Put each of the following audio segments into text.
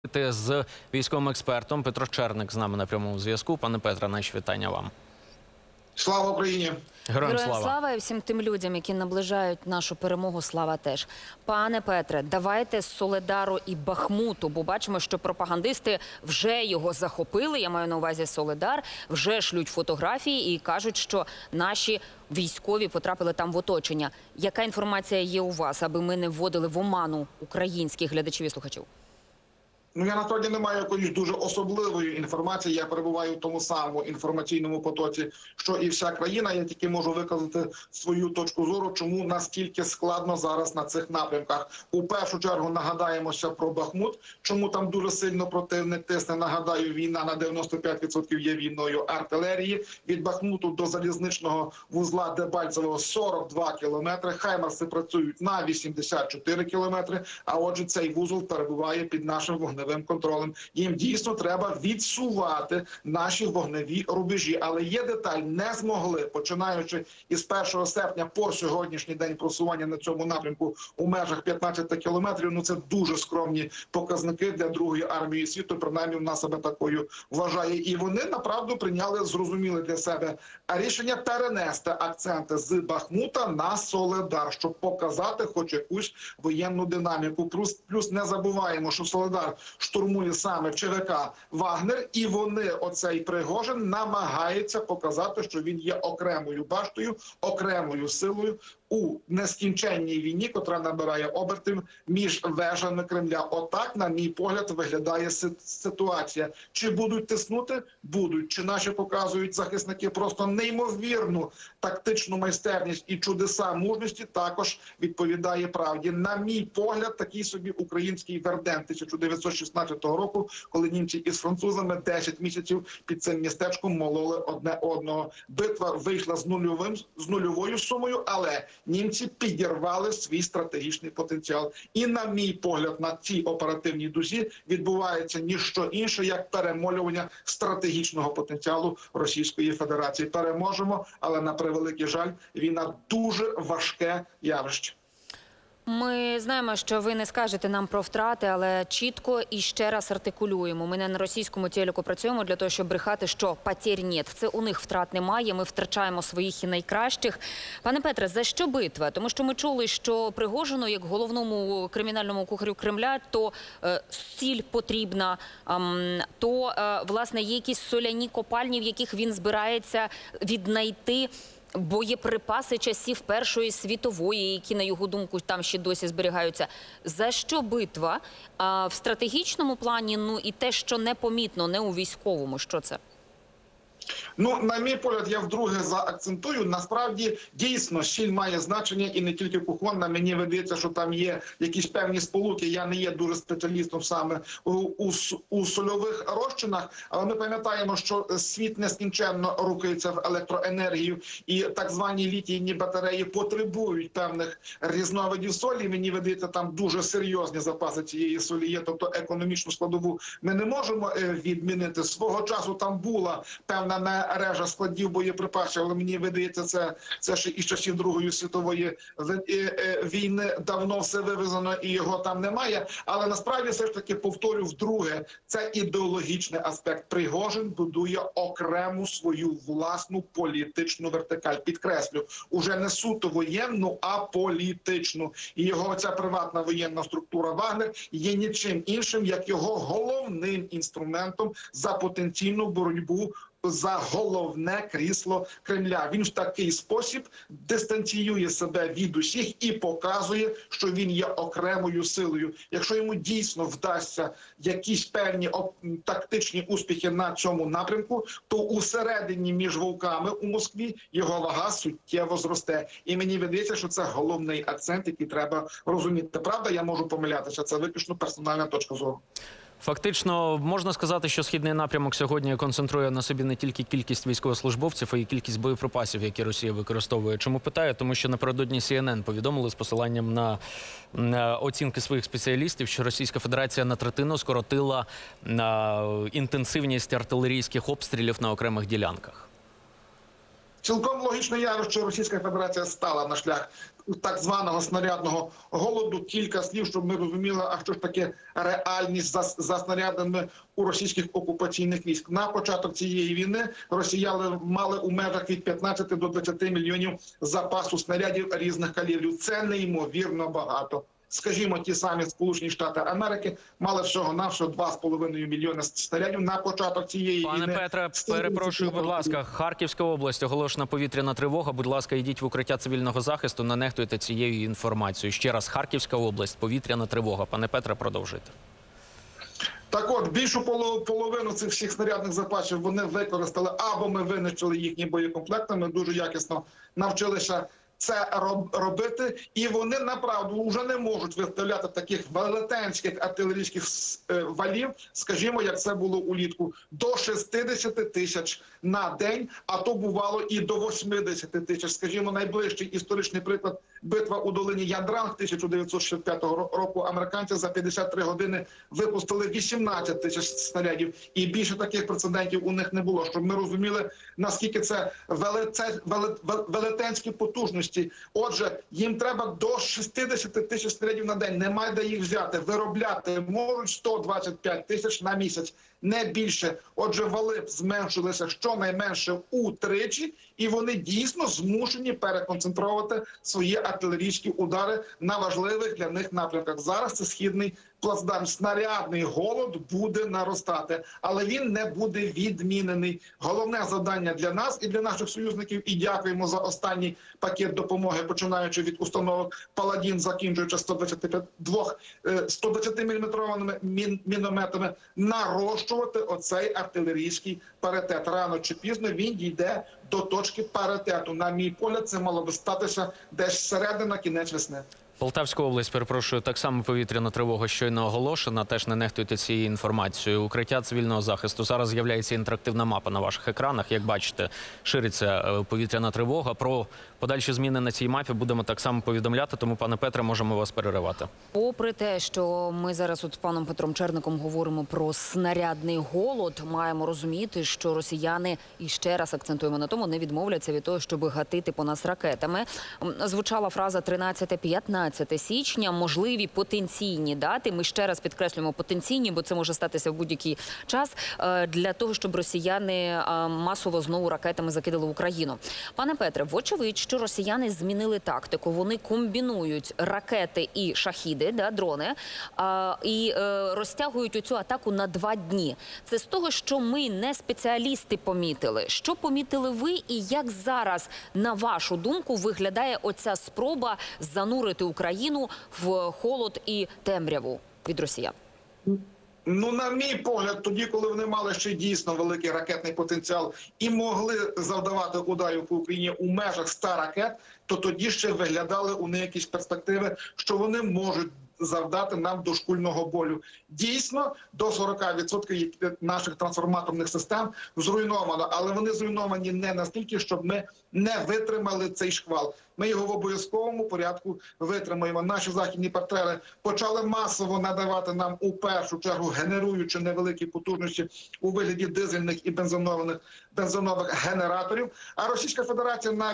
З військовим експертом Петро Черник з нами на прямому зв'язку. Пане Петре, наші вітання вам. Слава Україні! Героям слава і всім тим людям, які наближають нашу перемогу, слава теж. Пане Петре, давайте з Соледару і Бахмуту, бо бачимо, що пропагандисти вже його захопили, я маю на увазі Соледар, вже шлють фотографії і кажуть, що наші військові потрапили там в оточення. Яка інформація є у вас, аби ми не вводили в оману українських глядачів і слухачів? Ну, я насправді не маю якоїсь дуже особливої інформації. Я перебуваю в тому самому інформаційному потоці, що і вся країна. Я тільки можу виказати свою точку зору, чому наскільки складно зараз на цих напрямках. У першу чергу нагадаємося про Бахмут, чому там дуже сильно противник тисне. Нагадаю, війна на 95% є війною артилерії. Від Бахмуту до залізничного вузла Дебальцевого 42 кілометри. Хаймарси працюють на 84 кілометри, а отже цей вузол перебуває під нашим вогневим контролем. Їм дійсно треба відсувати наші вогневі рубежі. Але є деталь, не змогли, починаючи із 1 серпня по сьогоднішній день просування на цьому напрямку у межах 15 кілометрів. Ну це дуже скромні показники для другої армії світу, принаймні вона себе такою вважає. І вони, направду, прийняли зрозуміле для себе рішення перенести акценти з Бахмута на Соледар, щоб показати хоч якусь воєнну динаміку. Плюс не забуваємо, що Соледар штурмує саме ЧВК «Вагнер», і вони, оцей Пригожин, намагається показати, що він є окремою баштою, окремою силою у нескінченній війні, котра набирає обертів між вежами Кремля. Отак, на мій погляд, виглядає ситуація. Чи будуть тиснути? Будуть. Чи наші показують захисники просто неймовірну тактичну майстерність і чудеса мужності? Також відповідає правді. На мій погляд, такий собі український Верден 1916 року, коли німці із французами 10 місяців під цим містечком мололи одне одного. Битва вийшла з нульовою сумою, але німці підірвали свій стратегічний потенціал. І, на мій погляд, на цій оперативній дузі відбувається ніщо інше, як перемолювання стратегічного потенціалу Російської Федерації. Переможемо, але, на превеликий жаль, війна дуже важке явище. Ми знаємо, що ви не скажете нам про втрати, але чітко і ще раз артикулюємо. Ми не на російському телеку працюємо для того, щоб брехати, що потерь нет. Це у них втрат немає, ми втрачаємо своїх і найкращих. Пане Петре, за що битва? Тому що ми чули, що Пригожину, як головному кримінальному кухарю Кремля, то сіль потрібна, то, власне, є якісь соляні копальні, в яких він збирається віднайти боєприпаси часів Першої світової, які, на його думку, там ще досі зберігаються. За що битва? В стратегічному плані, ну і те, що непомітно, не у військовому. Що це? Ну, на мій погляд, я вдруге заакцентую. Насправді, дійсно, сіль має значення і не тільки кухонна. Мені видається, що там є якісь певні сполуки. Я не є дуже спеціалістом саме у сольових розчинах, але ми пам'ятаємо, що світ нескінченно рухається в електроенергію, і так звані літійні батареї потребують певних різновидів солі. Мені видається, там дуже серйозні запаси цієї солі є, тобто економічну складову ми не можемо відмінити. Свого часу там була певна мережа складів боєприпасів, але мені видається, це ще із часів Другої світової війни давно все вивезено і його там немає. Але насправді все ж таки повторю вдруге, це ідеологічний аспект. Пригожин будує окрему свою власну політичну вертикаль. Підкреслю, уже не суто воєнну, а політичну. І його ця приватна воєнна структура «Вагнер» є нічим іншим, як його головним інструментом за потенційну боротьбу за головне крісло Кремля. Він в такий спосіб дистанціює себе від усіх і показує, що він є окремою силою. Якщо йому дійсно вдасться якісь певні тактичні успіхи на цьому напрямку, то усередині між вовками у Москві його вага суттєво зросте. І мені видається, що це головний акцент, який треба розуміти. Правда, я можу помилятися, це виключно персональна точка зору. Фактично, можна сказати, що східний напрямок сьогодні концентрує на собі не тільки кількість військовослужбовців, а й кількість боєприпасів, які Росія використовує. Чому питаю? Тому що напередодні CNN повідомили з посиланням на оцінки своїх спеціалістів, що Російська Федерація на третину скоротила інтенсивність артилерійських обстрілів на окремих ділянках. Цілком логічно явище, що Російська Федерація стала на шлях так званого снарядного голоду. Кілька слів, щоб ми розуміли, а що ж таке реальність за снарядами у російських окупаційних військ. На початок цієї війни росіяни мали у межах від 15 до 20 мільйонів запасу снарядів різних калібрів. Це неймовірно багато. Скажімо, ті самі Сполучені Штати Америки мали всього-навсього 2,5 мільйони снарядів на початок цієї війни. Пане Петре, перепрошую, будь ласка, Харківська область, оголошена повітряна тривога. Будь ласка, йдіть в укриття цивільного захисту, не нехтуйте цією інформацією. Ще раз, Харківська область, повітряна тривога. Пане Петре, продовжуйте. Так от, більшу половину цих всіх снарядних запасів вони використали, або ми винищили їхні боєкомплекти, ми дуже якісно навчилися це робити, і вони, направду, вже не можуть виставляти таких велетенських артилерійських валів, скажімо, як це було улітку, до 60 тисяч на день, а то бувало і до 80 тисяч. Скажімо, найближчий історичний приклад – битва у долині Ядранг 1965 року. Американці за 53 години випустили 18 тисяч снарядів, і більше таких прецедентів у них не було. Щоб ми розуміли, наскільки це велетенські потужності. Отже, їм треба до 60 тисяч снарядів на день. Немає де їх взяти. Виробляти можуть 125 тисяч на місяць, не більше. Отже, вали б зменшилися щонайменше утричі, і вони дійсно змушені переконцентрувати свої артилерійські удари на важливих для них напрямках. Зараз це східний плацдарм. Снарядний голод буде наростати, але він не буде відмінений. Головне завдання для нас і для наших союзників, і дякуємо за останній пакет допомоги, починаючи від установок «Паладін», закінчуючи 120-мм мінометами, нарощувати оцей артилерійський паритет. Рано чи пізно він дійде до точки паритету. На мій погляд, це мало би статися десь середина, кінець весни. Полтавська область, перепрошую, так само повітряна тривога щойно оголошена. Теж не нехтуйте цією інформацією. Укриття цивільного захисту. Зараз з'являється інтерактивна мапа на ваших екранах. Як бачите, шириться повітряна тривога. Про подальші зміни на цій мапі будемо так само повідомляти, тому, пане Петре, можемо вас переривати. Попри те, що ми зараз от з паном Петром Черником говоримо про снарядний голод, маємо розуміти, що росіяни, і ще раз акцентуємо на тому, не відмовляться від того, щоб гатити по нас ракетами. Звучала фраза 13-15 січня, можливі потенційні дати. Ми ще раз підкреслюємо потенційні, бо це може статися в будь-який час, для того, щоб росіяни масово знову ракетами закидали Україну. Пане Петре, вочевидь, що росіяни змінили тактику. Вони комбінують ракети і шахіди, дрони, і розтягують оцю атаку на 2 дні. Це з того, що ми, не спеціалісти, помітили. Що помітили ви і як зараз, на вашу думку, виглядає оця спроба занурити Україну в холод і темряву від росіян? Ну, на мій погляд, тоді, коли вони мали ще дійсно великий ракетний потенціал і могли завдавати ударів по Україні у межах 100 ракет, то тоді ще виглядали у них якісь перспективи, що вони можуть завдати нам дошкульного болю. Дійсно, до 40% наших трансформаторних систем зруйновано, але вони зруйновані не настільки, щоб ми не витримали цей шквал. Ми його в обов'язковому порядку витримаємо. Наші західні партнери почали масово надавати нам у першу чергу, генеруючи невеликі потужності у вигляді дизельних і бензинових генераторів. А Російська Федерація на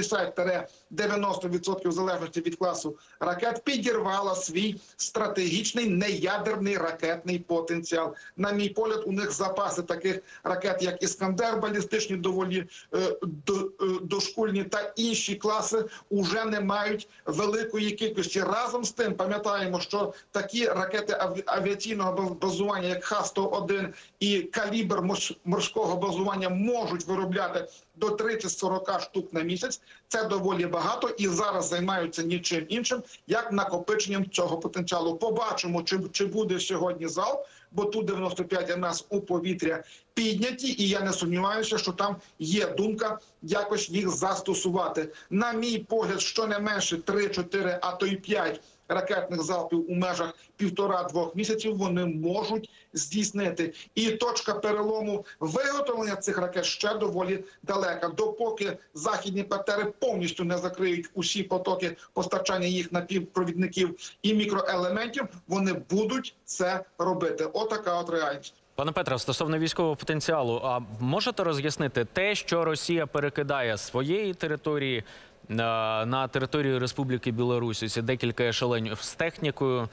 80-90% в залежності від класу ракет підірвала свій стратегічний неядерний ракетний потенціал. На мій погляд, у них запаси таких ракет, як «Іскандер», балістичні, доволі дошкульні та інші класи, уже не мають великої кількості. Разом з тим, пам'ятаємо, що такі ракети авіаційного базування, як Х-101 і калібр морського базування, можуть виробляти до 30-40 штук на місяць. Це доволі багато, і зараз займаються нічим іншим, як накопиченням цього потенціалу. Побачимо, чи буде сьогодні залп, бо Ту-95 МС у повітря підняті, і я не сумніваюся, що там є думка якось їх застосувати. На мій погляд, щонайменше 3-4, а то й 5 ракетних залпів у межах 1,5-2 місяців вони можуть здійснити. І точка перелому виготовлення цих ракет ще доволі далека. Допоки західні партнери повністю не закриють усі потоки постачання їх напівпровідників і мікроелементів, вони будуть це робити. Отака от реальність. Пане Петре, стосовно військового потенціалу, а можете роз'яснити те, що Росія перекидає з своєї території на територію Республіки Білорусь. Це декілька ешелонів з технікою,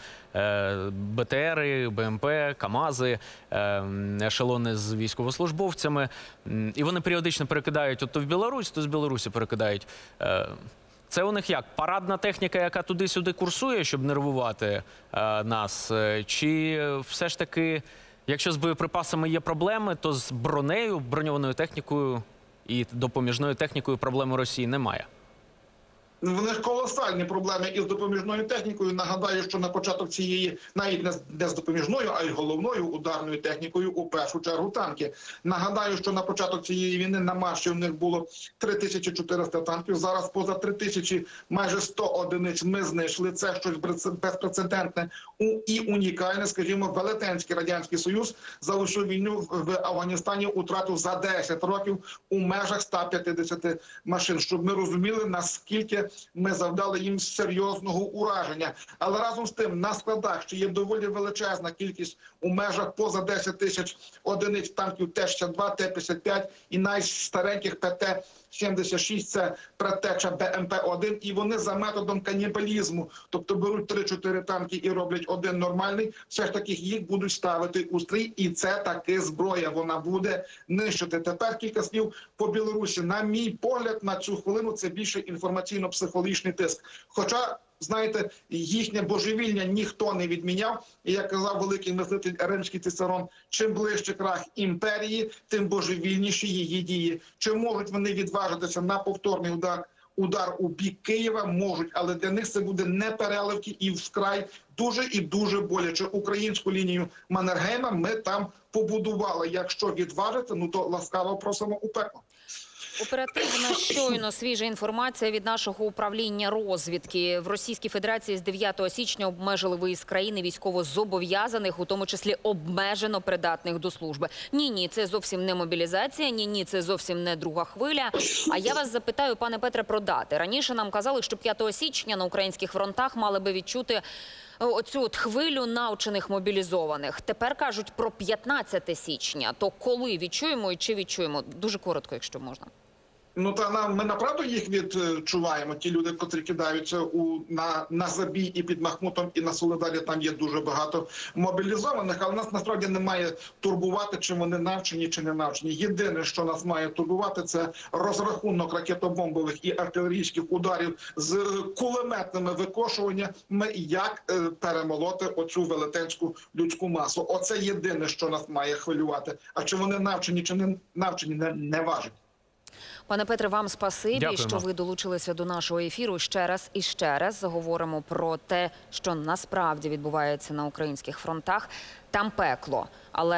БТРи, БМП, КАМАЗи, ешелони з військовослужбовцями. І вони періодично перекидають то в Білорусь, то з Білорусі перекидають. Це у них як? Парадна техніка, яка туди-сюди курсує, щоб нервувати нас? Чи все ж таки, якщо з боєприпасами є проблеми, то з бронею, броньованою технікою і допоміжною технікою проблем у Росії немає? В них колосальні проблеми із допоміжною технікою. Нагадаю, що на початок цієї, навіть не з допоміжною, а й головною ударною технікою, у першу чергу танки. Нагадаю, що на початок цієї війни на марші в них було 3400 танків. Зараз поза 3000, майже 100 одиниць ми знайшли. Це щось безпрецедентне і унікальне. Скажімо, Велетенський Радянський Союз залишив війну в Афганістані утратив за 10 років у межах 150 машин. Щоб ми розуміли, наскільки ми завдали їм серйозного ураження. Але разом з тим на складах ще є доволі величезна кількість у межах поза 10 тисяч одиниць танків Т-62, Т-55 і найстареньких ПТ-76, це предтеча БМП-1, і вони за методом канібалізму, тобто беруть 3-4 танки і роблять один нормальний, все ж таки їх будуть ставити у стрій, і це таки зброя, вона буде нищити. Тепер кілька слів по Білорусі. На мій погляд, на цю хвилину це більше інформаційно-психологічний тиск. Хоча, знаєте, їхнє божевілля ніхто не відміняв. І, як казав великий мислитель римський Цицерон, чим ближче крах імперії, тим божевільніші її дії. Чи можуть вони відважитися на повторний удар у бік Києва? Можуть, але для них це буде не переливки і вкрай дуже і дуже боляче. Українську лінію Маннергейма ми там побудували. Якщо відважиться, ну то ласкаво просимо у пекло. Оперативна щойно свіжа інформація від нашого управління розвідки. В Російській Федерації з 9 січня обмежили виїзд країни військовозобов'язаних, у тому числі обмежено придатних до служби. Ні, це зовсім не мобілізація, ні, це зовсім не друга хвиля. А я вас запитаю, пане Петре, про дати. Раніше нам казали, що 5 січня на українських фронтах мали би відчути оцю от хвилю навчених мобілізованих. Тепер кажуть про 15 січня. То коли відчуємо і чи відчуємо? Дуже коротко, якщо можна. Ну, та ми направду їх відчуваємо. Ті люди, котрі кидаються на забій і під Махмутом, і на Солидарі, там є дуже багато мобілізованих, але нас насправді не має турбувати, чи вони навчені, чи не навчені. Єдине, що нас має турбувати, це розрахунок ракетобомбових і артилерійських ударів з кулеметними викошуваннями, як перемолоти оцю велетенську людську масу. Оце єдине, що нас має хвилювати. А чи вони навчені, чи не навчені, не важить. Пане Петре, вам спасибі, Дякуємо, що ви долучилися до нашого ефіру. Ще раз і ще раз заговоримо про те, що насправді відбувається на українських фронтах. Там пекло, але